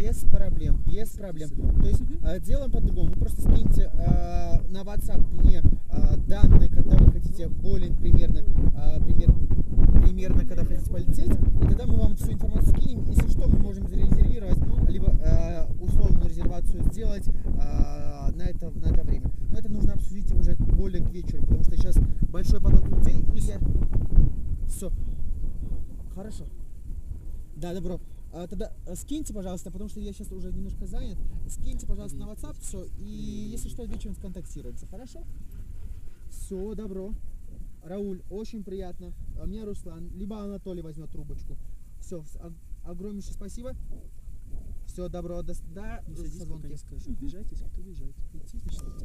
Без проблем, без проблем. То есть делаем по-другому. Вы просто скиньте на WhatsApp мне данные, когда вы хотите более примерно, когда хотите полететь, и тогда мы вам всю информацию скинем. Если что, мы можем зарезервировать, либо условную резервацию сделать на это время. Но это нужно обсудить уже более к вечеру, потому что сейчас большой поток людей. Все. Хорошо. Да, добро. Тогда скиньте, пожалуйста, потому что я сейчас уже немножко занят. Скиньте, пожалуйста, на WhatsApp все. И если что, вечером сконтактируемся. Хорошо? Все, добро. Рауль, очень приятно. А меня Руслан. Либо Анатолий возьмет трубочку. Все, огромнейшее спасибо. Все, добро. До Не садись, пока не скажешь. Бежать, если кто бежать. Идти, значит, идти.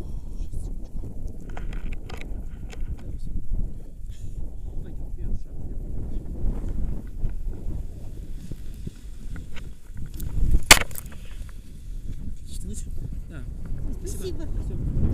Пойдем, вперед, шаг. Да. Спасибо. Все.